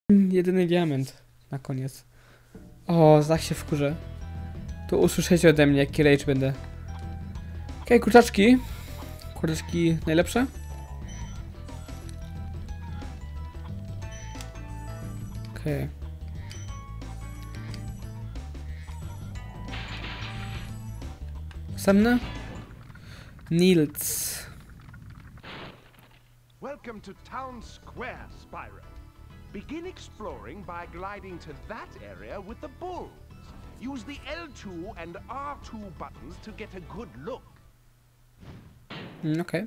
Jedyny diament na koniec. O, zach się wkurzę. To usłyszycie ode mnie, jaki rage będę. Okej, kurczaczki. Kurczaczki najlepsze? Okej. Następne? Nils. Welcome to Town Square, Spyro. Begin exploring by gliding to that area with the bulls. Use the L2 and R2 buttons to get a good look. Okej.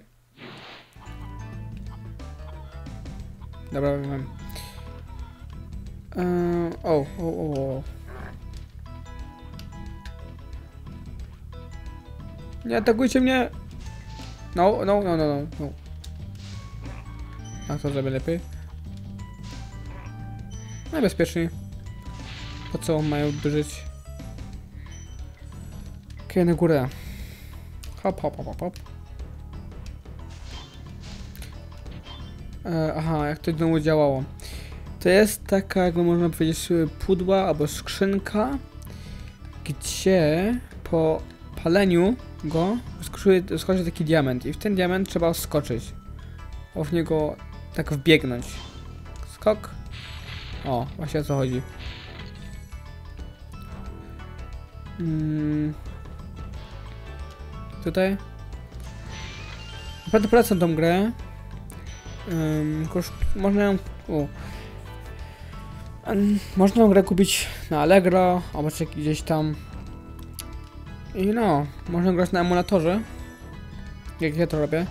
Dobra, wiem. O. Nie atakujcie mnie! No. A to zrobię lepiej. Najbezpieczniej. Po co mają żyć? Okej, na górę. Hop. Aha, jak to znowu działało. To jest taka, jakby można powiedzieć, pudła albo skrzynka, gdzie po paleniu go skoczy taki diament i w ten diament trzeba skoczyć. O, w niego tak wbiegnąć. Skok. O, właśnie o co chodzi. Tutaj. Naprawdę polecam tą grę. Można ją... Można tą grę kupić na Allegro, albo gdzieś tam. I no, można grać na emulatorze. Jak ja to robię.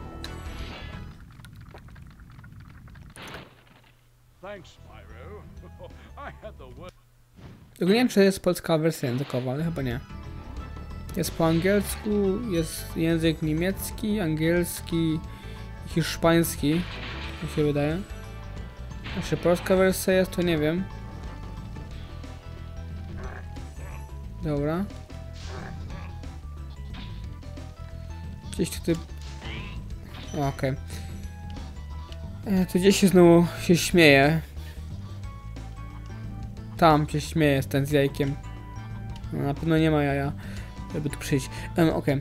Tylko nie wiem, czy jest polska wersja językowa, ale chyba nie. Jest po angielsku, jest język niemiecki, angielski, hiszpański, mi się wydaje. A czy polska wersja jest, to nie wiem. Dobra. Gdzieś tutaj... Okej. To gdzieś się znowu się śmieje. Tam się śmieje ten z jajkiem. No, na pewno nie ma jaja, żeby tu przyjść. Okej.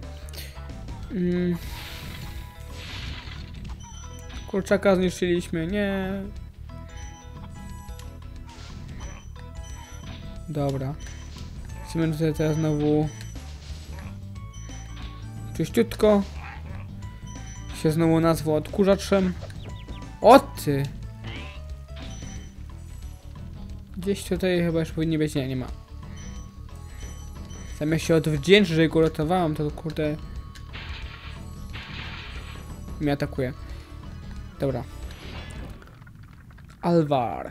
Kurczaka zniszczyliśmy, nie. Dobra. Chcemy tutaj teraz znowu czyściutko. Się znowu nazwał odkurzaczem. O ty! Gdzieś tutaj chyba już powinni być. Nie ma. Zamiast się odwdzięczyć, że go ratowałem, to kurde... mnie atakuje. Dobra. Alvar.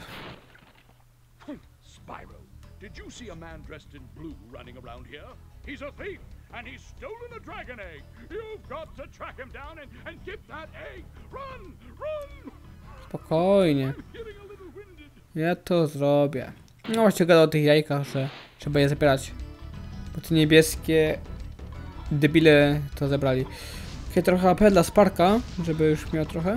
Spyro, did you see a man dressed in blue running around here? He's a thief, and he's stolen a dragon egg. You've got to track him down and get that egg. Run! Spokojnie. Ja to zrobię. No właśnie gadał o tych jajkach, że trzeba je zabierać. Bo te niebieskie debile to zebrali. Takie trochę AP dla Sparka, żeby już miał trochę.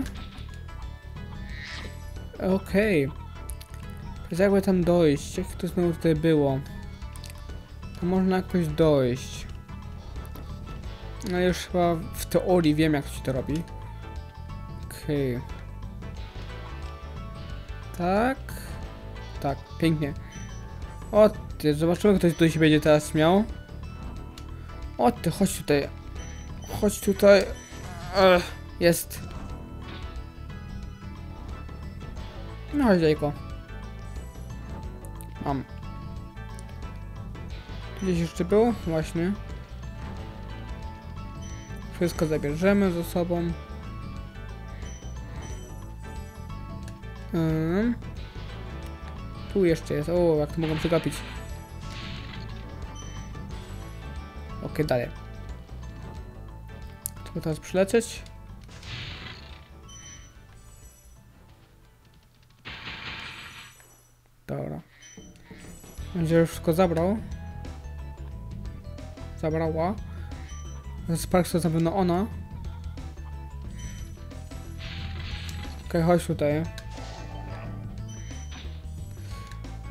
Okej. Więc jakby tam dojść? Jak to znowu tutaj było? To można jakoś dojść. No już chyba w teorii wiem, jak się to robi. Okej. Tak. Tak, pięknie. O ty, zobaczymy, kto tutaj się będzie teraz miał. O ty, chodź tutaj. Chodź tutaj. Jest. No chodź, jajko. Mam. Gdzieś jeszcze był? Właśnie. Wszystko zabierzemy ze sobą. Tu jeszcze jest. O, jak to mogą przegapić. Okej, dalej. Trzeba teraz przylecieć. Dobra. Będzie już wszystko zabrał. Zabrała. Spark to na pewno ona. Okej, chodź tutaj.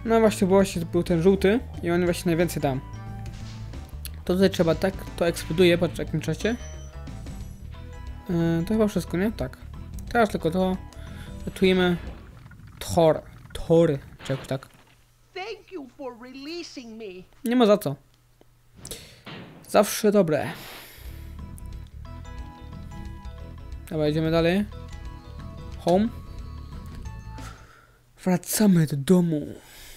No właśnie, był ten żółty i on właśnie najwięcej dam. To tutaj trzeba tak, to eksploduje, patrz w jakim czasie. To chyba wszystko, nie? Tak. Teraz tylko to. Gotujemy tory, czy jakoś tak. Thank you for releasing me. Nie ma za co. Zawsze dobre. Dobra, idziemy dalej. Home. Wracamy do domu.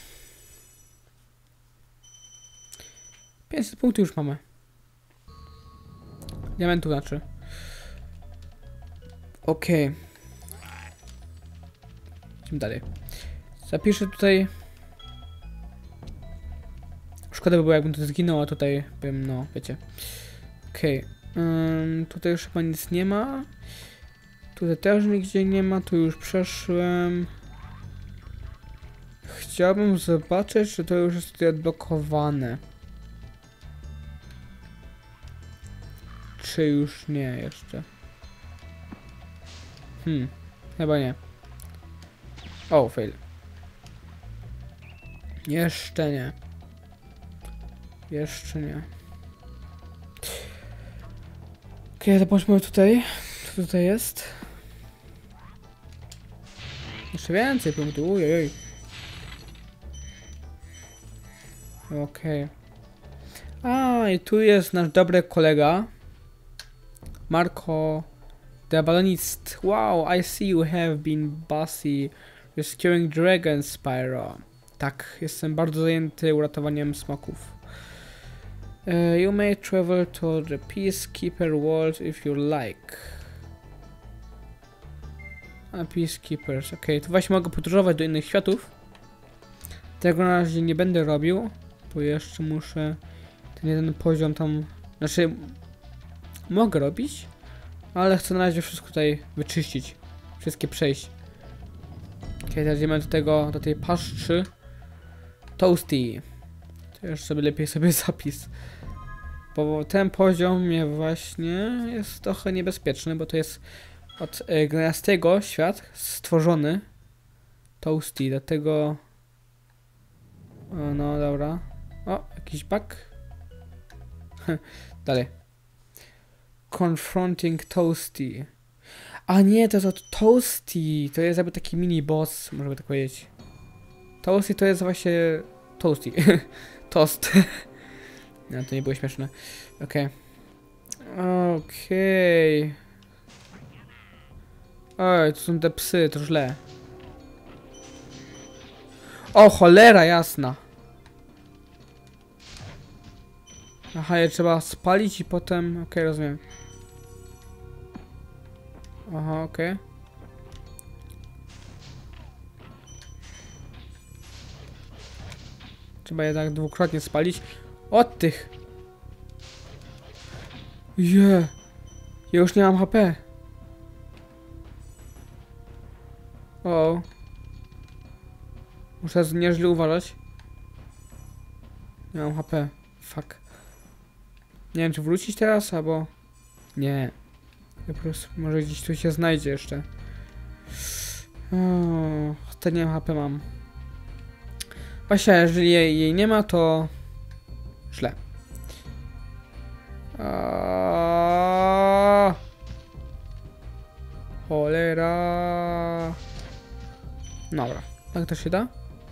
500 punktów już mamy. Diamentów znaczy. Okej. Idziemy dalej. Zapiszę tutaj. Szkoda by było, jakbym tu zginął, a tutaj bym, no, wiecie. Okej. Tutaj już chyba nic nie ma. Tutaj też nigdzie nie ma, tu już przeszłem. Chciałbym zobaczyć, czy to już jest tutaj odblokowane. Czy już nie jeszcze? Chyba nie. O, fail. Jeszcze nie. Jeszcze nie. Okej, zobaczmy tutaj. Co tutaj jest? Jeszcze więcej punktów. Ujej. Okej. A, i tu jest nasz dobry kolega. Marco the Balonist. Wow, I see you have been busy rescuing dragons, Spyro. Tak, jestem bardzo zajęty uratowaniem smoków. You may travel to the Peacekeeper World if you like. A Peacekeepers, okej, to właśnie mogę podróżować do innych światów. Tego na razie nie będę robił, bo jeszcze muszę ten jeden poziom tam, znaczy mogę robić, ale chcę na razie wszystko tutaj wyczyścić, wszystkie przejść. Okej, teraz idziemy do tej paszczy. Toasty. To już sobie lepiej sobie zapis. Bo ten poziom mnie właśnie jest trochę niebezpieczny, bo to jest od gniazdego świat stworzony. Toasty, dlatego... O, no dobra. O, jakiś bug. Dalej. Confronting Toasty. A nie, to jest Toasty. To jest jakby taki mini boss, można by tak powiedzieć. Toasty to jest właśnie... Toasty. Toast. No, to nie było śmieszne. Okej. Okej. Oj, to są te psy, to źle. O, cholera jasna. Aha, je trzeba spalić i potem... Okej, rozumiem. Aha, okej. Trzeba je tak dwukrotnie spalić. Od tych! Je! Ja już nie mam HP. O. Muszę nieźle uważać. Nie mam HP. Fuck. Nie wiem, czy wrócić teraz, albo... Nie. Ja po prostu może gdzieś tu się znajdzie jeszcze. O, to nie wiem, HP mam. Właśnie, jeżeli jej nie ma, to... źle. Cholera. Dobra, tak to się da?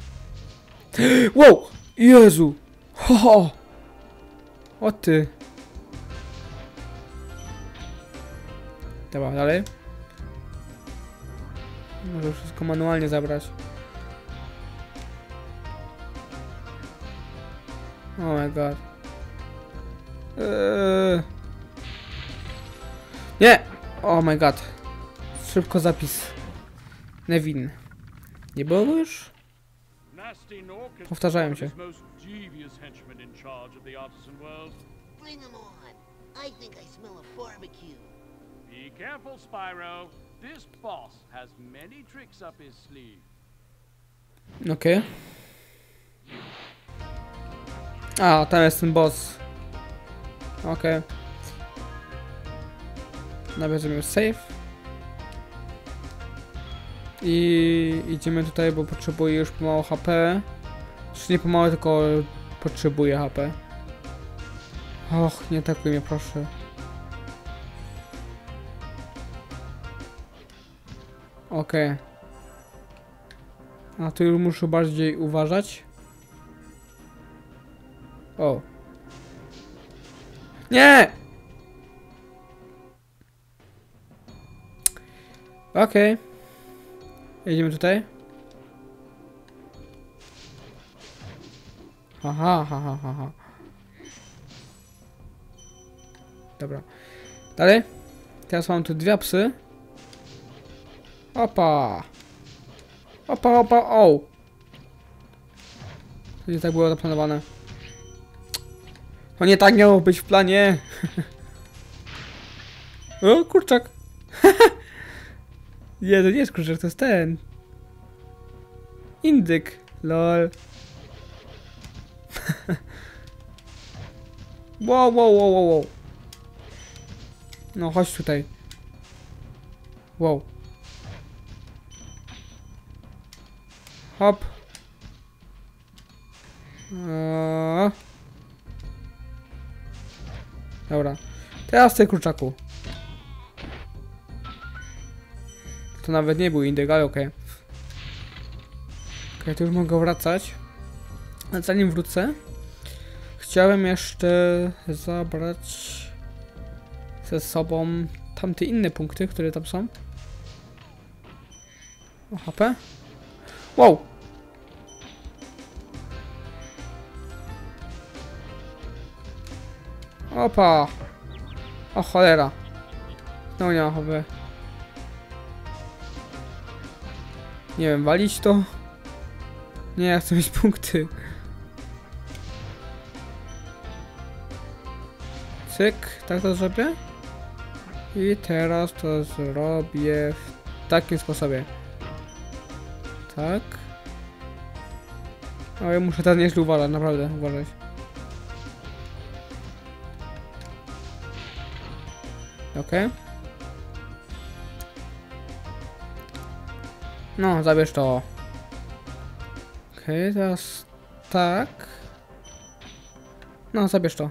Wow! Jezu! Ho! O ty! Dobra, dalej. Może wszystko manualnie zabrać. Oh my god. Nie! Oh my god. Szybko zapis. Nevin. Nie było już? Powtarzają się. Bring 'em on. I think I smell a barbecue. Be careful, Spyro. This boss has many tricks up his sleeve. Okej. A, tam jest ten boss. Okej. Nabierzemy save. I idziemy tutaj, bo potrzebuję już mało HP. Czy nie pomału, tylko potrzebuję HP. Och, nie atakuj mnie, proszę. Okej. A tu już muszę bardziej uważać. O. Nie! Okej. Jedziemy tutaj. Aha, ha, ha, ha, ha. Dobra. Dalej. Teraz mam tu dwie psy. Opa. Opa, opa, o. To nie tak było zaplanowane. To nie tak miało być w planie. O, kurczak. Nie, to nie jest kurczak, to jest ten. Indyk. Lol. Wow, wow, wow, wow, wow. No, chodź tutaj. Wow. Hop. Dobra. Teraz ty, kurczaku. To nawet nie był indyk, ale okej. Okej, tu już mogę wracać. Ale zanim wrócę, chciałem jeszcze zabrać ze sobą tamte inne punkty, które tam są. O, HP. Wow! Opa! O cholera! No nie ma HP. Nie wiem, walić to? Nie, ja chcę mieć punkty. Cyk, tak to zrobię. I teraz to zrobię w takim sposobie. Tak. O, ja muszę teraz nieźle uważać, naprawdę, uważać. Okej. No, zabierz to. Okej, teraz tak. No, zabierz to.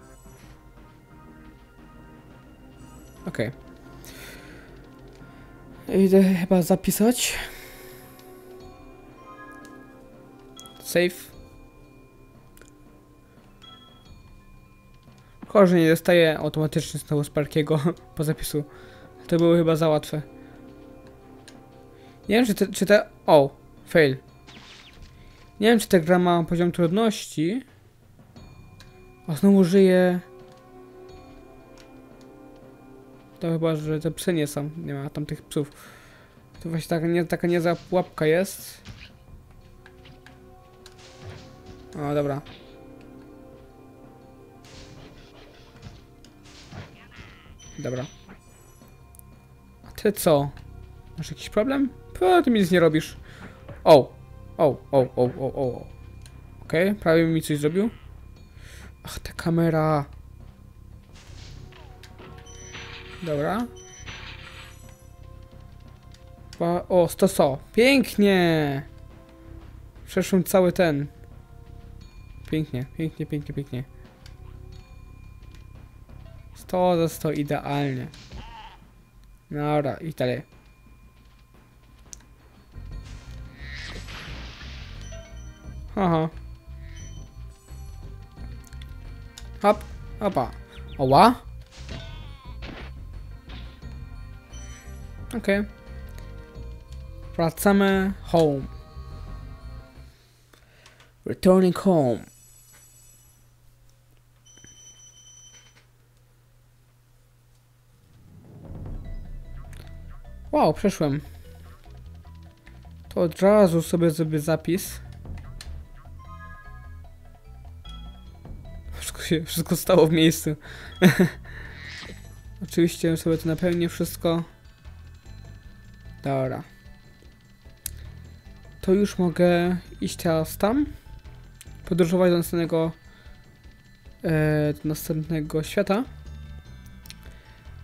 Okej. Idę chyba zapisać. Save. Chyba, że nie dostaję automatycznie znowu Sparkiego po zapisu. To było chyba za łatwe. Nie wiem, czy te... O! Fail. Nie wiem, czy ta gra ma poziom trudności. O, znowu żyje. To chyba, że te psy nie są. Nie ma tam tych psów. To właśnie taka niezła pułapka jest. O, dobra. Dobra. A ty co? Masz jakiś problem? Ty mi nic nie robisz. O! O. Okej, prawie mi coś zrobił. Ach, ta kamera. Dobra. O, 100. Pięknie! Przeszłem cały ten. Pięknie. 100 za 100, idealnie. Dobra, i dalej. Aha. Hop, hopa. Oła? Okej. Wracamy home. Returning home. Wow, przeszłem. To od razu sobie zrobię zapis. Wszystko stało w miejscu. Oczywiście sobie to napełnię wszystko. Dobra. To już mogę iść teraz tam. Podróżować do następnego świata.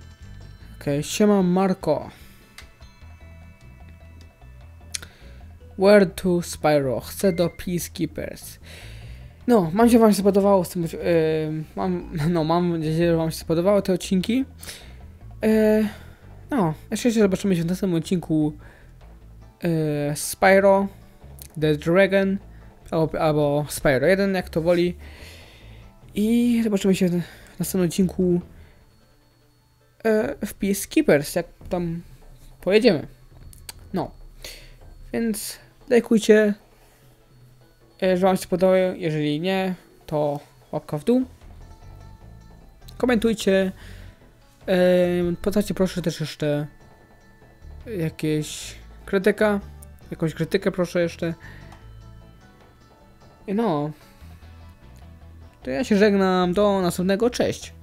Okej, siema Marko. Where to Spyro? Chcę do Peacekeepers. No, mam nadzieję, że wam się spodobało z tym, mam nadzieję, że wam się spodobały te odcinki. No, jeszcze się zobaczymy się w następnym odcinku Spyro the Dragon albo Spyro 1, jak to woli. I zobaczymy się w następnym odcinku w Peacekeepers, jak tam pojedziemy. No, więc lajkujcie, że wam się spodobało. Jeżeli nie, to łapka w dół. Komentujcie. Podajcie proszę też jeszcze jakąś krytykę proszę jeszcze. No, to ja się żegnam, do następnego, cześć.